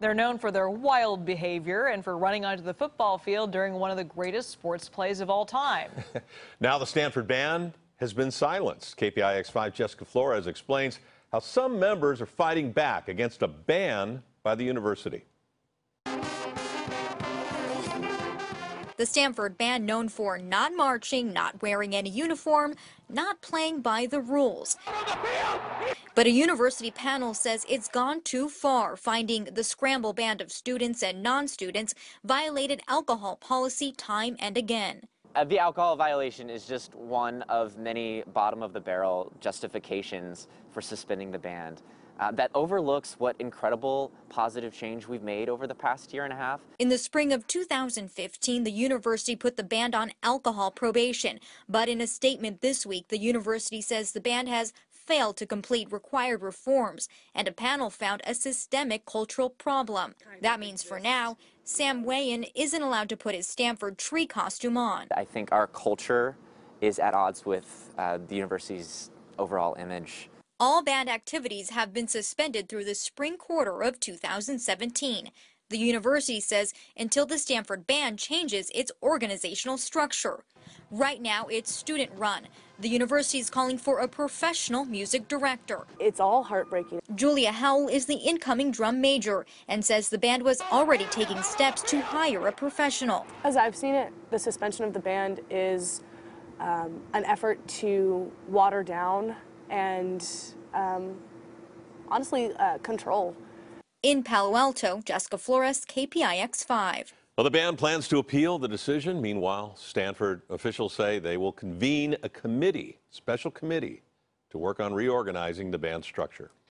They're known for their wild behavior and for running onto the football field during one of the greatest sports plays of all time. Now the Stanford Band has been silenced. KPIX 5 Jessica Flores explains how some members are fighting back against a ban by the university. The Stanford Band, known for not marching, not wearing any uniform, not playing by the rules. But a university panel says it's gone too far, finding the scramble band of students and non-students violated alcohol policy time and again. The alcohol violation is just one of many bottom-of-the-barrel justifications for suspending the band. That overlooks what incredible positive change we've made over the past year and a half. In the spring of 2015, the university put the band on alcohol probation. But in a statement this week, the university says the band has failed to complete required reforms, and a panel found a systemic cultural problem. That means for now, Sam Wayan isn't allowed to put his Stanford tree costume on. I think our culture is at odds with the university's overall image. All band activities have been suspended through the spring quarter of 2017. The university says until the Stanford Band changes its organizational structure. Right now, it's student-run. The university is calling for a professional music director. It's all heartbreaking. Julia Howell is the incoming drum major and says the band was already taking steps to hire a professional. As I've seen it, the suspension of the band is an effort to water down and honestly control. In Palo Alto, Jessica Flores, KPIX 5. Well, the band plans to appeal the decision. Meanwhile, Stanford officials say they will convene a committee, special committee, to work on reorganizing the band structure.